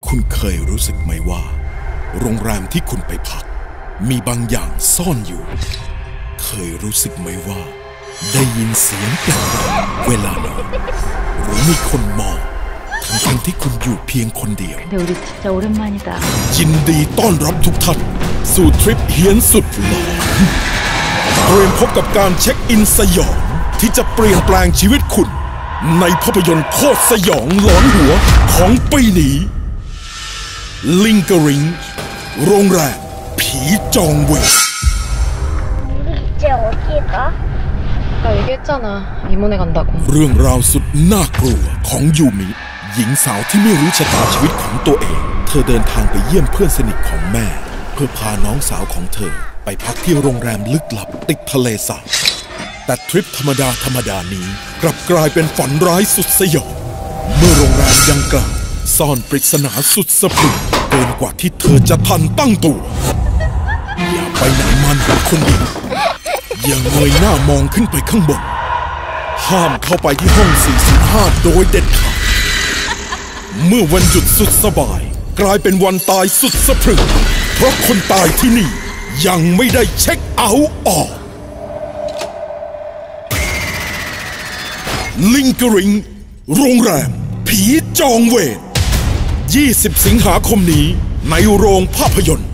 คุณเคยรู้สึกไหมว่าโรงแรมที่คุณไปพักมีบางอย่างซ่อนอยู่เคยรู้สึกไหมว่าได้ยินเสียงแปลกๆเวลานอนหรือมีคนมองทั้งที่คุณอยู่เพียงคนเดียวยินดีต้อนรับทุกท่านสู่ทริปเฮี้ยนสุดหลอนเตรียมพบกับการเช็คอินสยองที่จะเปลี่ยนแปลงชีวิตคุณในภาพยนตร์โคตรสยองหลอนหัวของปีนี้Lingeringโรงแรมผีจองเวรเรื่องราวสุดน่ากลัวของยูมิหญิงสาวที่ไม่รู้ชะตาชีวิตของตัวเองเธอเดินทางไปเยี่ยมเพื่อนสนิทของแม่เพื่อพาน้องสาวของเธอไปพักที่โรงแรมลึกลับติดทะเลสาบแต่ทริปธรรมดานี้กลับกลายเป็นฝันร้ายสุดสยองเมื่อโรงแรมดังกล่าวซ่อนปริศนาสุดสะพรึงเกินกว่าที่เธอจะทันตั้งตัวอย่าไปไหนมันคนเดียวอย่าเงยหน้ามองขึ้นไปข้างบนห้ามเข้าไปที่ห้อง405โดยเด็ดขาดเมื่อวันหยุดสุดสบายกลายเป็นวันตายสุดสะพรึงเพราะคนตายที่นี่ยังไม่ได้เช็คเอาท์ออก Lingering โรงแรมผีจองเวร20 สิงหาคมนี้ในโรงภาพยนตร์